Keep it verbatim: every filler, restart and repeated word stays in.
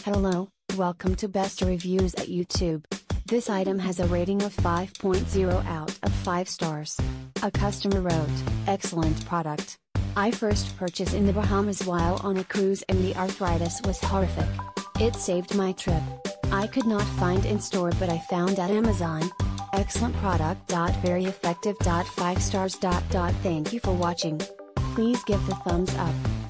Hello, welcome to Best Reviews at YouTube. This item has a rating of five point zero out of five stars. A customer wrote, "Excellent product. I first purchased in the Bahamas while on a cruise and the arthritis was horrific. It saved my trip. I could not find in store but I found at Amazon. Excellent product. Very effective. five stars. Thank you for watching. Please give the thumbs up.